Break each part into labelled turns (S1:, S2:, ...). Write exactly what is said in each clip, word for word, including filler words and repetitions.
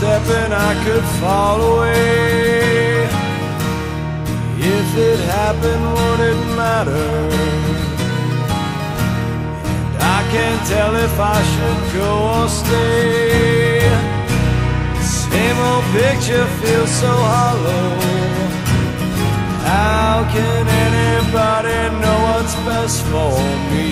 S1: step and I could fall away. If it happened, would it matter? And I can't tell if I should go or stay. Same old picture feels so hollow. How can anybody know what's best for me?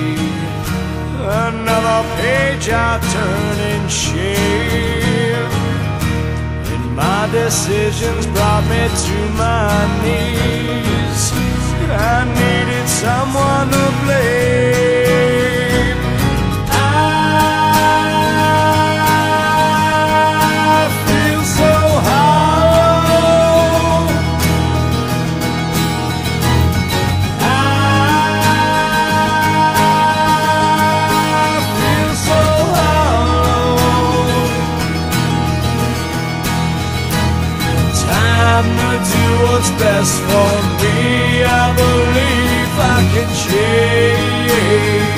S1: Another page I turn in shame, and my decisions brought me to my knees. I needed someone to blame. I feel so hollow. Do what's best for me. I believe I can change.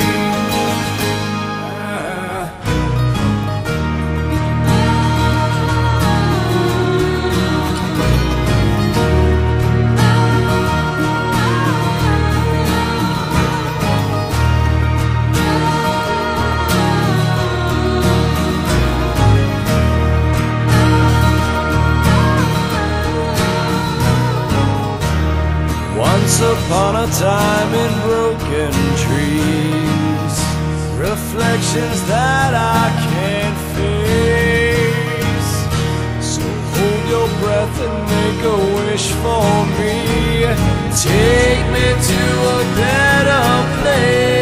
S1: Once upon a time in broken trees, reflections that I can't face. So hold your breath and make a wish for me. Take me to a better place.